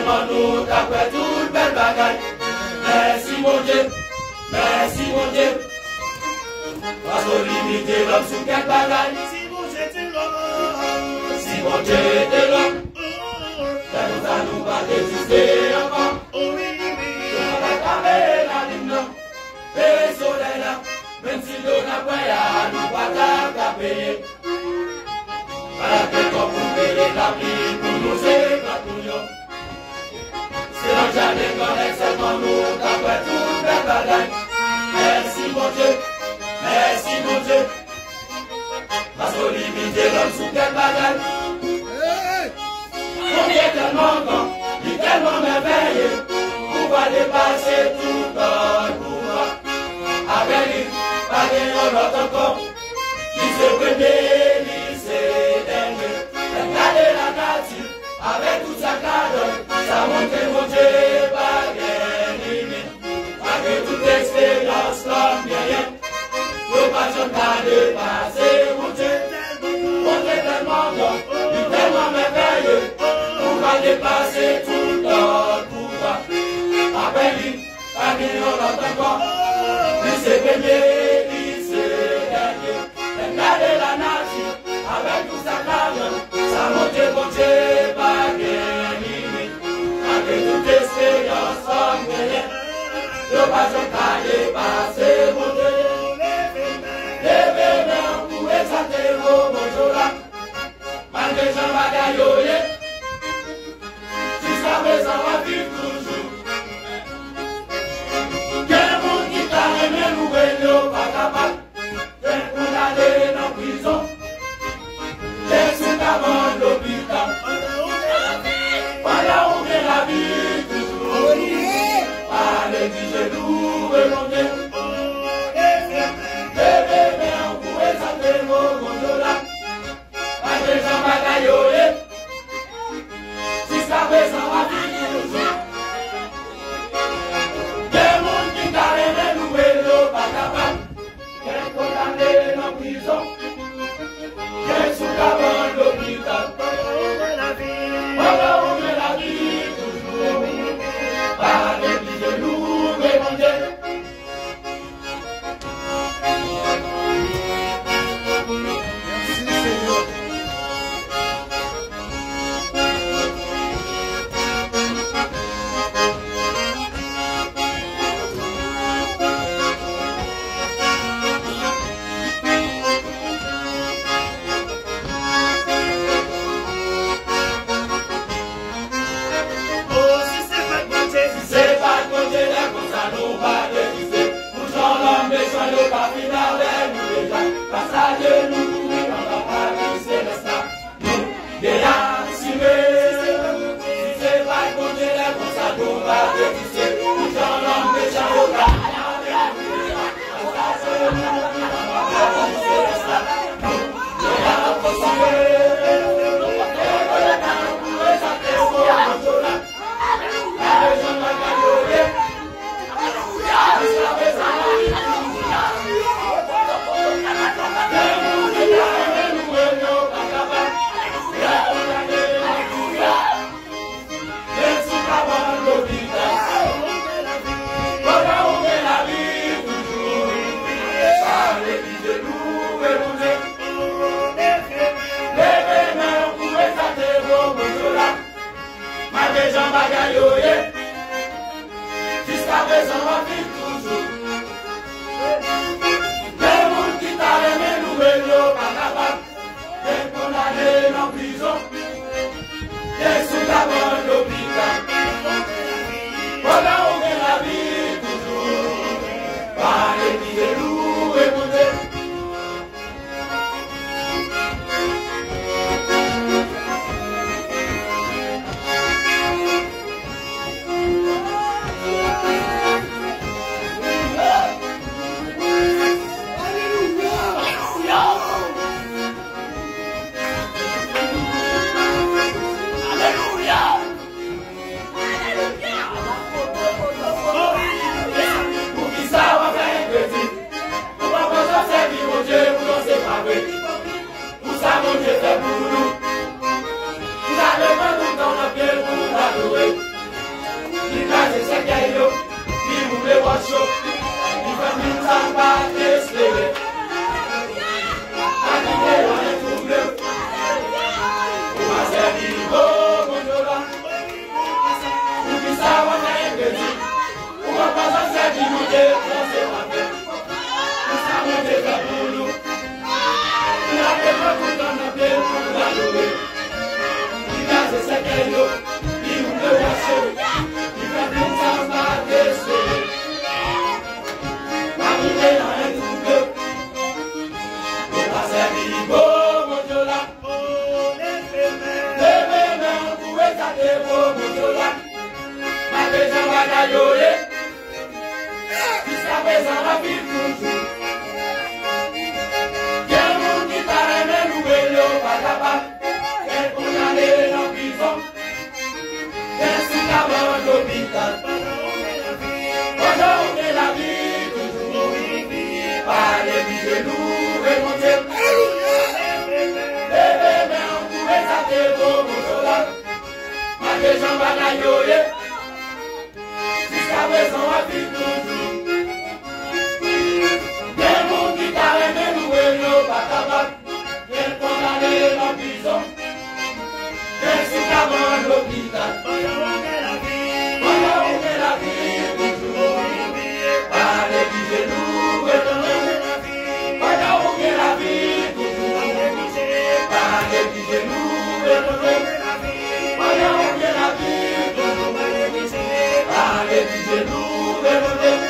tellement nous après toute belle bagaille. Merci mon Dieu, merci mon Dieu. Parce qu'on limite l'homme sous quelle bagaille. Si mon Dieu était l'homme, Si mon Dieu était l'homme, ça nous a nous pas existé encore. oh oui, oui. On va carrer la ligne, et le soleil là, même si l'on a pas à nous pas qu'à payer. Voilà que quand vous payez la vie pour nous éclater. C'est dans le jardin qu'on est seulement nous, d'après toute la bagaille. Merci mon Dieu, merci mon Dieu. Parce qu'on limite l'homme sous quelle bagaille. On est tellement grand, il est tellement merveilleux. Pouvoir dépasser tout notre pouvoir. Avec lui, pas de l'autre encore. Qui se premier, qui se dernier. Regardez la nature, avec toute sa cadre. Ça monte mon Dieu, pas de limite. Avec toute expérience, l'homme rien. Nous pas pas dépasser mon Dieu. On est tellement grand, il est tellement merveilleux. Pouvoir dépasser tout notre pouvoir. Avec lui, pas de l'autre encore. Qui se premier, qui se dernier. Regardez la nature, avec tout sa cadre. Ça monte mon Dieu, pas de limite. Avec toute expérience, l'homme rien. Nous pas pas dépasser mon Dieu. Levez main pour exalter vos bonjours là. Malgré Jean Bagayoye, jusqu'à présent on va vivre toujours. Quel monde qui t'a aimé louer, nous pas capable. Quel pour aller dans prison. Quel sous ta bande l'hôpital. Voilà où vient la vie toujours. Allez, dis je loue et mon Dieu. Jusqu'à présent, on va vivre toujours. Quel monde qui t'a aimé louer, l'eau pas capable. Quel condamné dans prison. Quel sous ta bande l'hôpital. Voilà où est la vie toujours. Par les genoux, mais mon Dieu. sans pas t'espérer. Arrivé dans les troubles, on va servir au bonjour. Pour qui ça va faire petit, on va pas s'en servir nous défoncer ma paix. Pour ça on est fait pour nous. On a fait pas pour qu'on a fait pour la louer. Il casse ses cailloux, il ouvre le cachet, il fait tout sans pas t'espérer. Arrivé dans les troubles, on va servir au bonjour. Si ça fait ça va vivre toujours. Quel monde qui t'a aimé louer l'eau pas capable. Quel condamné en prison. Quel sous cabane d'hôpital. Aujourd'hui la vie toujours. Par les vies de nous remonter. Bébé mais on pouvait s'attendre au bonjour. Malgré Jean Bagayoye. La maison a vie toujours. Des mondes qui t'a aimé louer l'eau pas capable. Des condamnés en prison. Des sous cabane l'hôpital. Voilà où est la vie toujours. Par les vies de nous retourner. Voilà où est la vie toujours. Par les vies de nous retourner. Voilà où est la vie toujours. Allez, disez-nous,